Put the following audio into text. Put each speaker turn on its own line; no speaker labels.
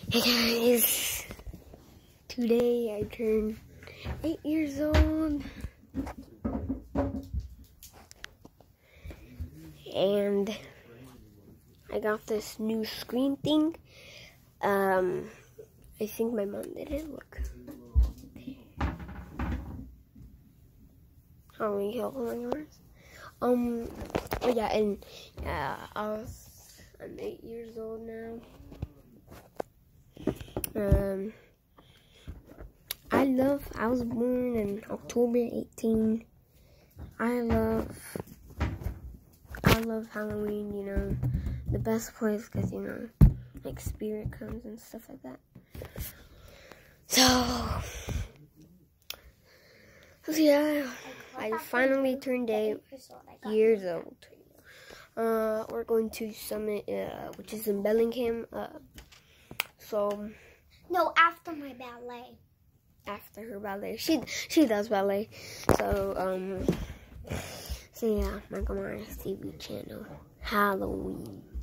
Hey guys, today I turned 8 years old, and I got this new screen thing. I think my mom did it. Look. How many kills am I yours? Oh yeah, and I'm 8 years old now. I was born in October 18. I love Halloween, you know, the best place, because, you know, like spirit comes and stuff like that. So yeah, I finally turned 8 years old. We're going to Summit, which is in Bellingham.
No, after my ballet.
After her ballet, she does ballet. So yeah, Michael Myers TV channel, Halloween.